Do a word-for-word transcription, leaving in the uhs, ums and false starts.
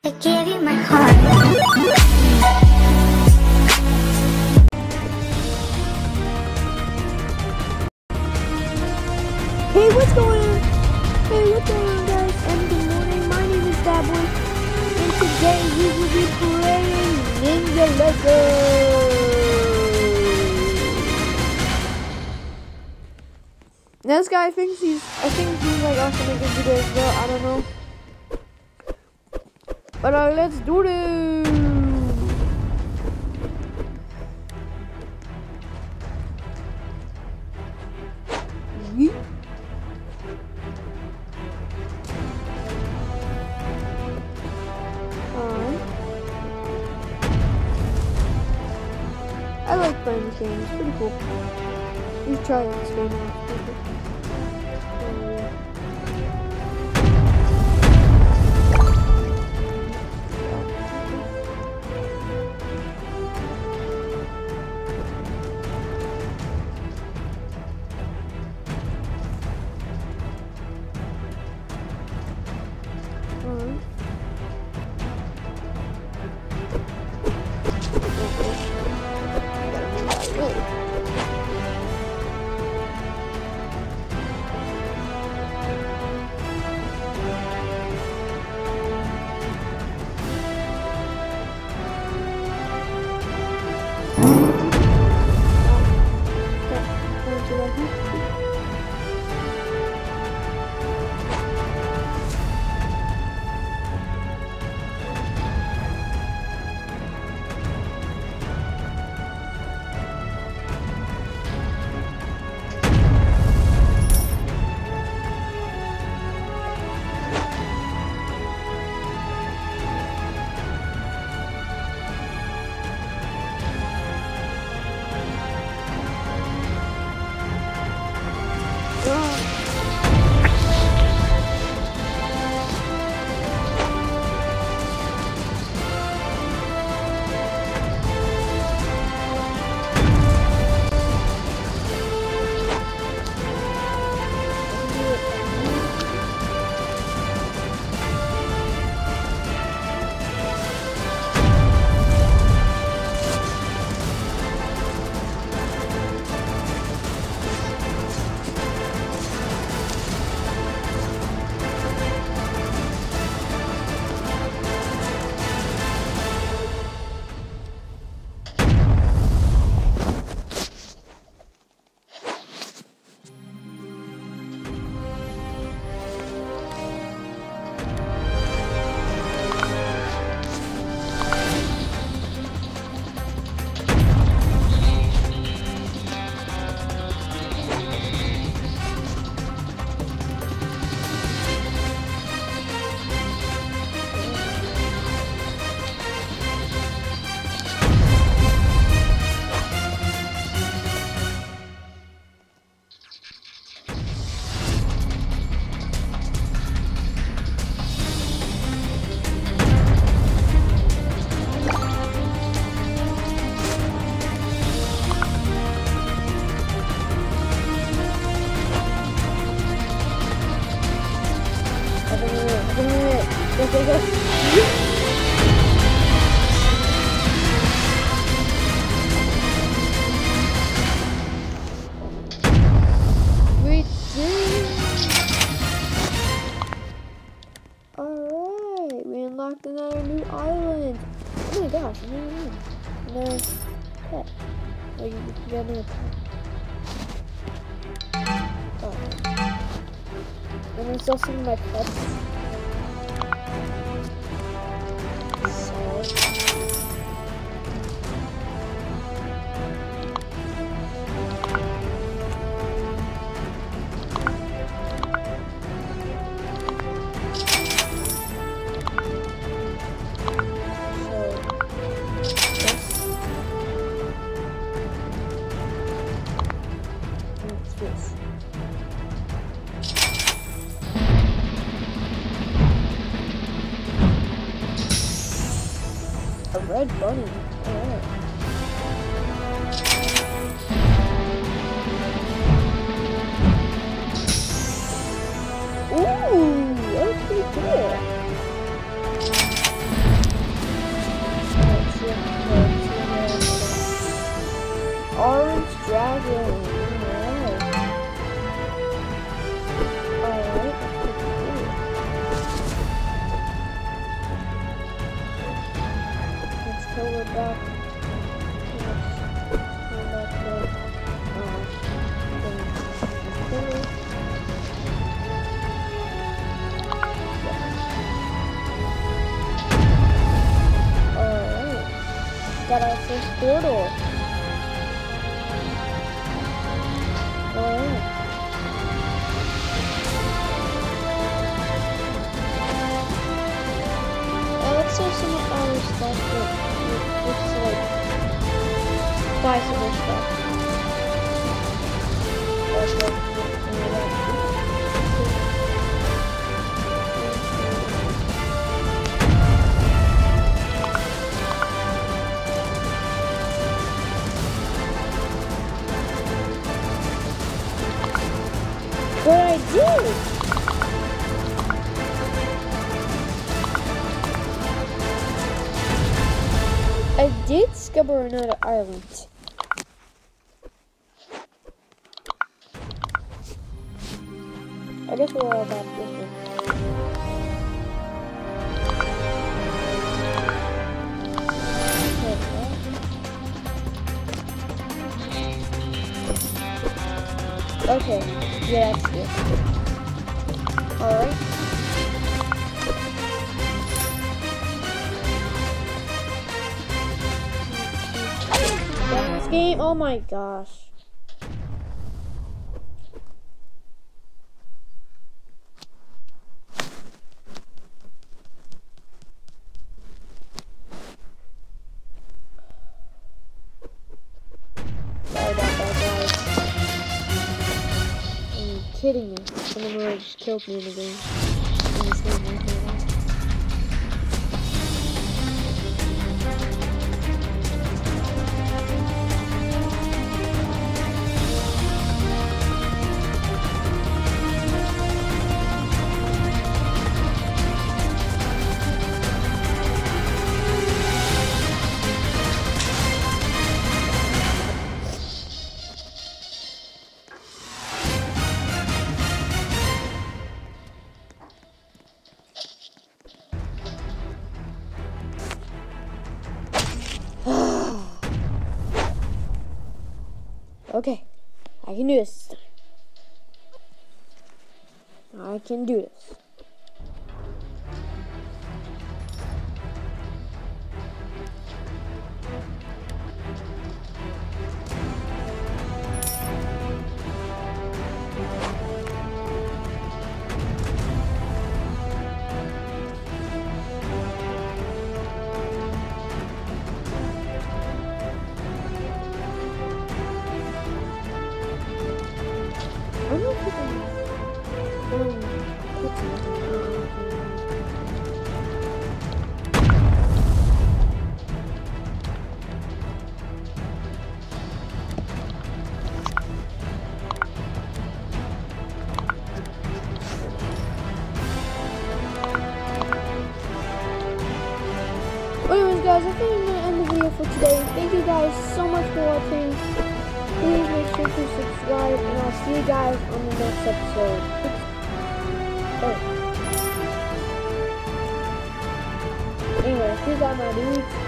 I gave you my heart. Hey, what's going on? Hey, what's going on, guys? And good morning. My name is Dabboy, and today we will be playing Ninja Lego. Now, this guy thinks he's, I think he's like also making videos, but I don't know. But uh, let's do this. Yeet. I like playing this game, it's pretty cool. You should try this game out. Alright. Alright, we unlocked another new island. Oh my gosh, another another pet. Oh, you can get another pet. Oh. I'm gonna sell some of my pets. So. A red bunny. Alright. Ooh, that was pretty cool. until we're back. Let's go back to uh, the Alright. Got our first portal. Alright. Let's have some other stuff that looks like buy some more stuff. That's what But I did! I did discover another island. I guess we'll all about this one. Okay, yeah, that's good. Alright. This game, oh my gosh. Sorry about that, guys. Are you kidding me? Someone really just killed me in the game. In this game right here. Okay, I can do this. I can do this. I don't know if we can um, put something on here. Anyways, guys, I think I'm gonna end the video for today. Thank you guys so much for watching. Please make sure to subscribe, and I'll see you guys on the next episode. Oh. Anyway, here's all my dudes.